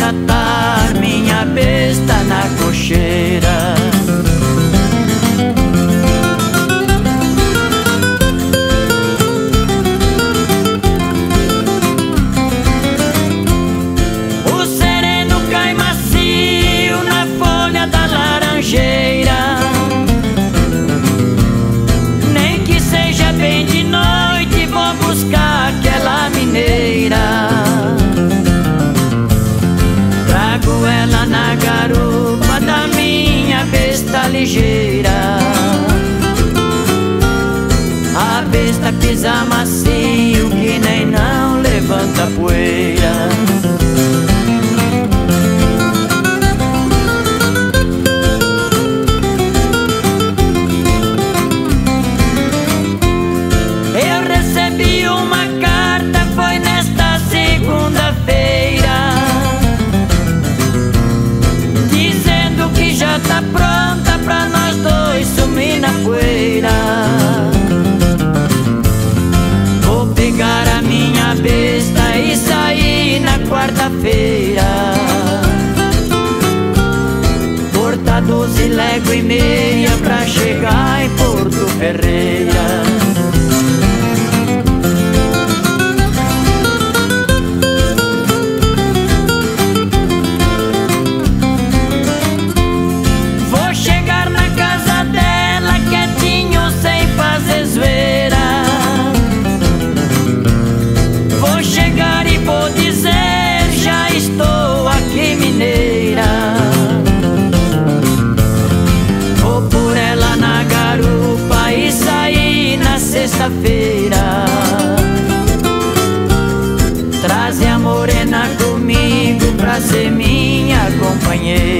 atar minha besta na cocheira. O sereno cai macio na folha da laranjeira. Nem que seja bem de noite, vou buscar aquela mineira. Trago ela na garupa da minha besta ligeira. A besta pisa macio que nem não levanta poeira. Eu recebi uma carta, foi nesta segunda-feira, dizendo que já tá pronta pra nós dois sumir na poeira. Vou pegar a minha besta e sair na quarta-feira. Cortar 12 léguas e meia pra chegar em Porto Ferreira. Vou chegar na casa dela quietinho, sem fazer zoeira. Vou chegar e vou dizer: já estou aqui, mineira. Vou por ela na garupa e sair na sexta-feira. Traze a morena comigo pra ser minha companheira.